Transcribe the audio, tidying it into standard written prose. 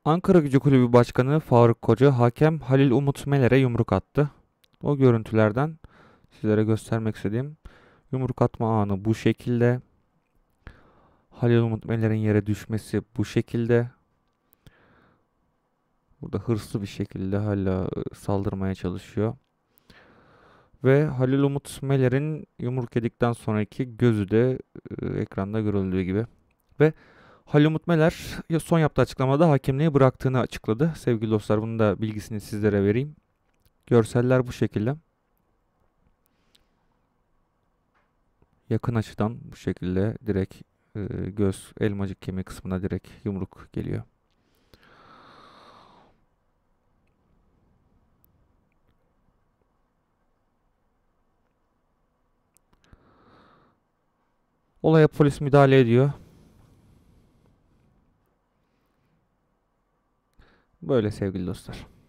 Ankaragücü Kulübü Başkanı Faruk Koca, hakem Halil Umut Meler'e yumruk attı. O görüntülerden sizlere göstermek istediğim yumruk atma anı bu şekilde. Halil Umut Meler'in yere düşmesi bu şekilde. Burada hırslı bir şekilde hala saldırmaya çalışıyor. Ve Halil Umut Meler'in yumruk yedikten sonraki gözü de ekranda görüldüğü gibi. Ve Halil Umut Meler son yaptığı açıklamada hakemliği bıraktığını açıkladı. Sevgili dostlar, bunun da bilgisini sizlere vereyim. Görseller bu şekilde. Yakın açıdan bu şekilde direkt göz elmacık kemiği kısmına direkt yumruk geliyor. Olaya polis müdahale ediyor. Böyle sevgili dostlar.